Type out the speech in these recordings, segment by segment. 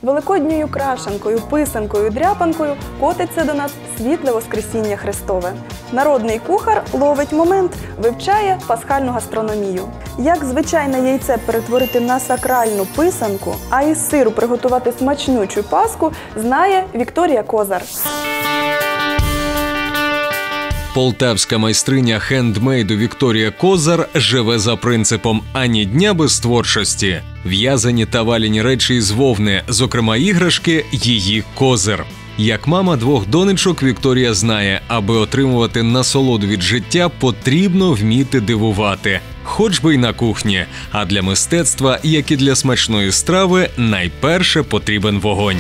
Великодньою крашанкою, писанкою, дряпанкою котиться до нас світле Воскресіння Христове. Народний кухар ловить момент, вивчає пасхальну гастрономію. Як звичайне яйце перетворити на сакральну писанку, а із сиру приготувати смачнючу паску, знає Вікторія Козар. Полтавська майстриня хендмейду Вікторія Козар живе за принципом «ані дня без творчості». В'язані та валяні речі із вовни, зокрема іграшки – її козир. Як мама двох донечок, Вікторія знає, аби отримувати насолоду від життя, потрібно вміти дивувати. Хоч би й на кухні. А для мистецтва, як і для смачної страви, найперше потрібен вогонь.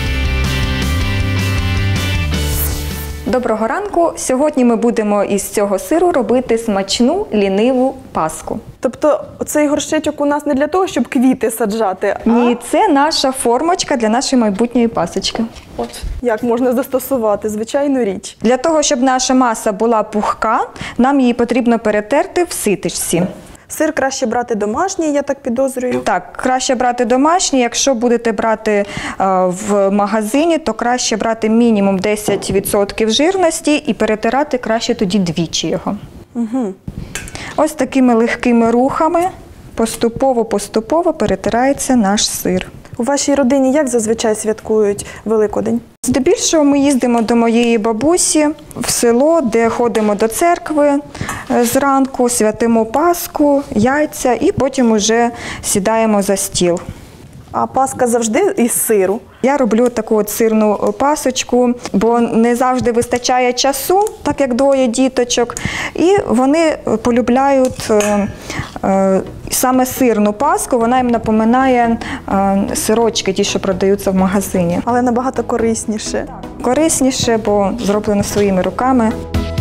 Доброго ранку! Сьогодні ми будемо із цього сиру робити смачну ліниву паску. Тобто цей горщичок у нас не для того, щоб квіти саджати, а… Ні, це наша формочка для нашої майбутньої пасочки. От, як можна застосувати звичайну річ. Для того, щоб наша маса була пухка, нам її потрібно перетерти в ситечці. Сир краще брати домашній, я так підозрюю. Так, краще брати домашній. Якщо будете брати в магазині, то краще брати мінімум 10% жирності і перетирати краще тоді двічі його. Угу. Ось такими легкими рухами поступово перетирається наш сир. У вашій родині як зазвичай святкують Великодень? Здебільшого ми їздимо до моєї бабусі в село, де ходимо до церкви зранку, святимо Пасху, яйця і потім уже сідаємо за стіл. А паска завжди із сиру? Я роблю таку от сирну пасочку, бо не завжди вистачає часу, так як двоє діточок, і вони полюбляють саме сирну паску, вона їм напоминає сирочки, ті, що продаються в магазині. Але набагато корисніше. Корисніше, бо зроблено своїми руками.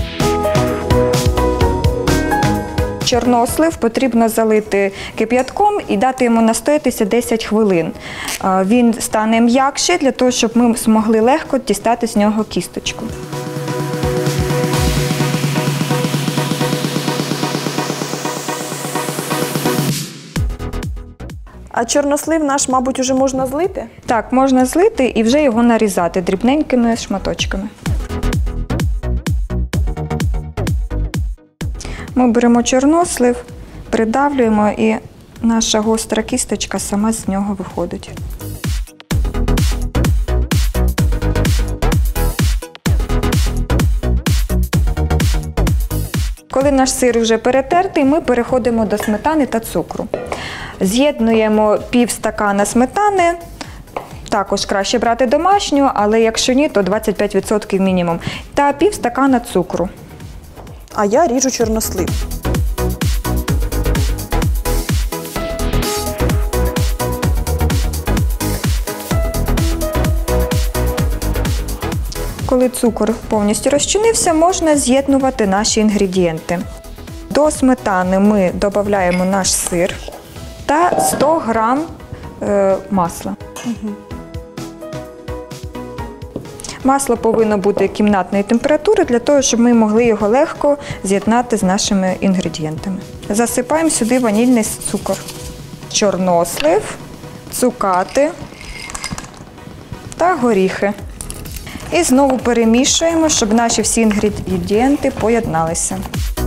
Чорнослив потрібно залити кип'ятком і дати йому настоятися 10 хвилин. Він стане м'якший для того, щоб ми змогли легко дістати з нього кісточку. А чорнослив наш, мабуть, уже можна злити? Так, можна злити і вже його нарізати дрібненькими шматочками. Ми беремо чорнослив, придавлюємо і наша гостра кісточка сама з нього виходить. Коли наш сир вже перетертий, ми переходимо до сметани та цукру. З'єднуємо пів стакана сметани, також краще брати домашню, але якщо ні, то 25% мінімум, та пів стакана цукру. А я ріжу чорнослив. Коли цукор повністю розчинився, можна з'єднувати наші інгредієнти. До сметани ми додаємо наш сир та 100 грам масла. Угу. Масло повинно бути кімнатної температури, для того, щоб ми могли його легко з'єднати з нашими інгредієнтами. Засипаємо сюди ванільний цукор, чорнослив, цукати та горіхи. І знову перемішуємо, щоб наші всі інгредієнти поєдналися.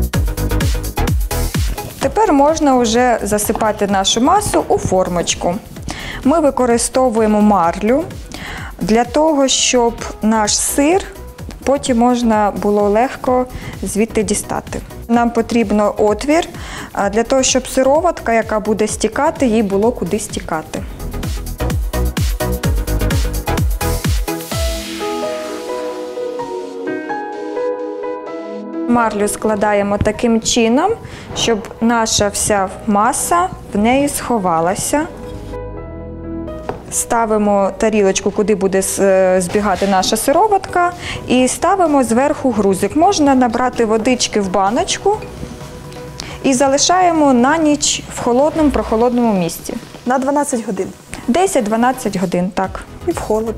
Тепер можна вже засипати нашу масу у формочку. Ми використовуємо марлю для того, щоб наш сир потім можна було легко звідти дістати. Нам потрібен отвір для того, щоб сироватка, яка буде стікати, їй було куди стікати. Марлю складаємо таким чином, щоб наша вся маса в неї сховалася. Ставимо тарілочку, куди буде збігати наша сироватка, і ставимо зверху грузик. Можна набрати водички в баночку і залишаємо на ніч в холодному, прохолодному місці. На 12 годин? 10-12 годин, так. І в холод.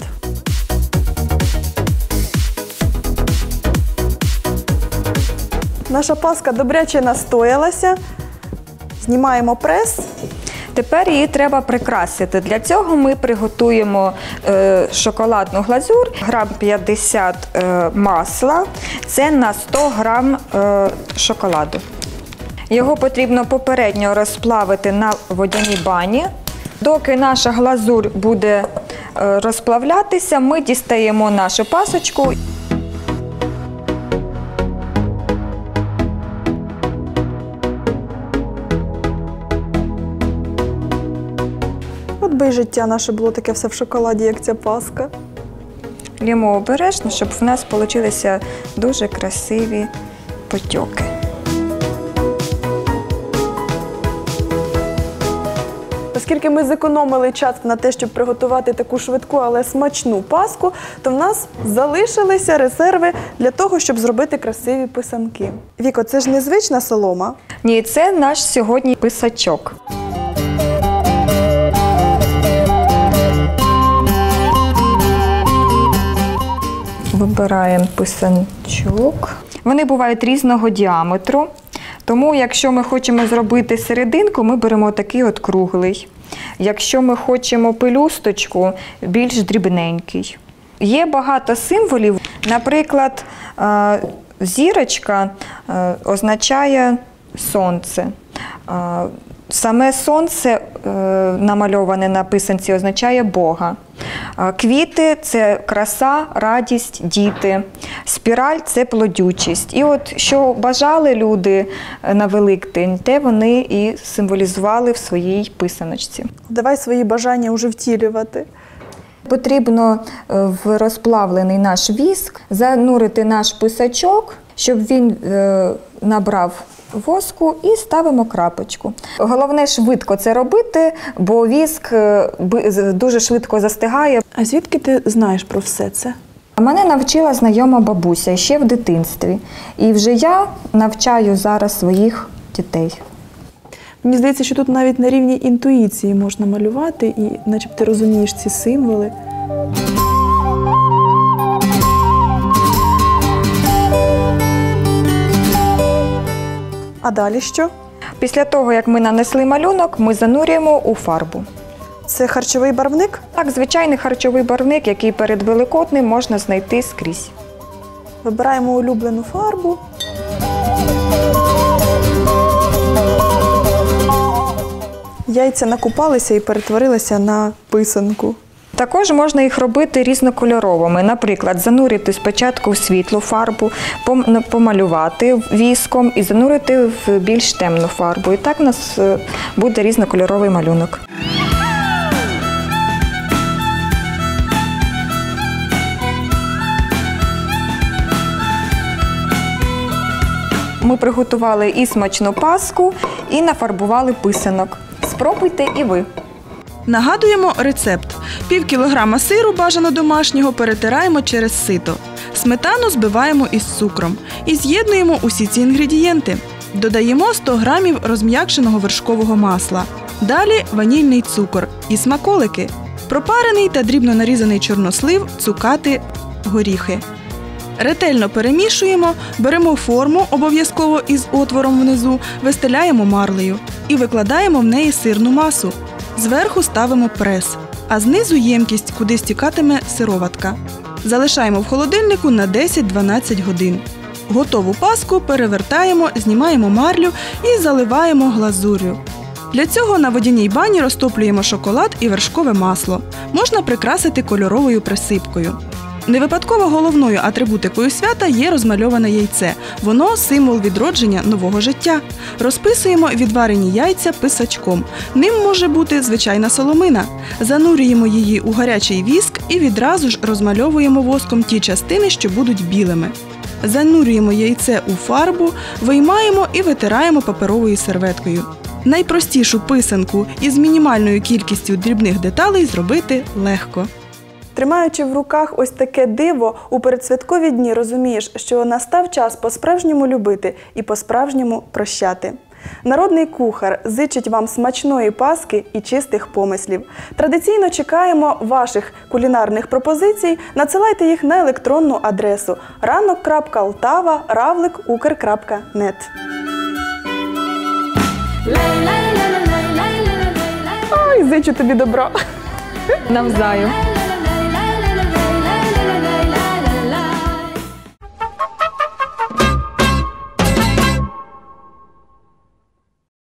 Наша паска добряче настоялася. Знімаємо прес. Тепер її треба прикрасити. Для цього ми приготуємо шоколадну глазур, грам 50 масла, це на 100 грам шоколаду. Його потрібно попередньо розплавити на водяній бані. Доки наша глазур буде розплавлятися, ми дістаємо нашу пасочку. От би й життя наше було таке все в шоколаді, як ця паска. Лємо обережно, щоб в нас вийшли дуже красиві потьоки. Оскільки ми зекономили час на те, щоб приготувати таку швидку, але смачну паску, то в нас залишилися резерви для того, щоб зробити красиві писанки. Віко, це ж незвична солома? Ні, це наш сьогодні писачок. Вибираємо писанчок. Вони бувають різного діаметру, тому якщо ми хочемо зробити серединку, ми беремо такий от круглий. Якщо ми хочемо пелюсточку, більш дрібненький. Є багато символів. Наприклад, зірочка означає сонце. Саме сонце, намальоване на писанці, означає Бога. Квіти – це краса, радість, діти. Спіраль – це плодючість. І от що бажали люди на Великдень, те вони і символізували в своїй писаночці. Давай свої бажання уже втілювати. Потрібно в розплавлений наш віск занурити наш писачок, щоб він набрав воску, і ставимо крапочку. Головне швидко це робити, бо віск дуже швидко застигає. А звідки ти знаєш про все це? Мене навчила знайома бабуся ще в дитинстві. І вже я навчаю зараз своїх дітей. Мені здається, що тут навіть на рівні інтуїції можна малювати, і начебто ти розумієш ці символи. А далі що? Після того, як ми нанесли малюнок, ми занурюємо у фарбу. Це харчовий барвник? Так, звичайний харчовий барвник, який перед Великоднем можна знайти скрізь. Вибираємо улюблену фарбу. Яйця накупалися і перетворилися на писанку. Також можна їх робити різнокольоровими. Наприклад, занурити спочатку в світлу фарбу, помалювати віском і занурити в більш темну фарбу. І так у нас буде різнокольоровий малюнок. Ми приготували і смачну паску, і нафарбували писанок. Спробуйте і ви. Нагадуємо рецепт. Пів кілограма сиру, бажано домашнього, перетираємо через сито. Сметану збиваємо із цукром і з'єднуємо усі ці інгредієнти. Додаємо 100 грамів розм'якшеного вершкового масла. Далі ванільний цукор і смаколики. Пропарений та дрібно нарізаний чорнослив, цукати, горіхи. Ретельно перемішуємо, беремо форму, обов'язково із отвором внизу, вистеляємо марлею і викладаємо в неї сирну масу. Зверху ставимо прес, а знизу ємкість, куди стікатиме сироватка. Залишаємо в холодильнику на 10-12 годин. Готову паску перевертаємо, знімаємо марлю і заливаємо глазур'ю. Для цього на водяній бані розтоплюємо шоколад і вершкове масло. Можна прикрасити кольоровою присипкою. Не випадково головною атрибутикою свята є розмальоване яйце. Воно – символ відродження нового життя. Розписуємо відварені яйця писачком. Ним може бути звичайна соломина. Занурюємо її у гарячий віск і відразу ж розмальовуємо воском ті частини, що будуть білими. Занурюємо яйце у фарбу, виймаємо і витираємо паперовою серветкою. Найпростішу писанку із мінімальною кількістю дрібних деталей зробити легко. Тримаючи в руках ось таке диво, у передсвяткові дні розумієш, що настав час по-справжньому любити і по-справжньому прощати. Народний кухар зичить вам смачної паски і чистих помислів. Традиційно чекаємо ваших кулінарних пропозицій. Надсилайте їх на електронну адресу ранок.altava@ukr.net. Зичу тобі добра. Навзаю.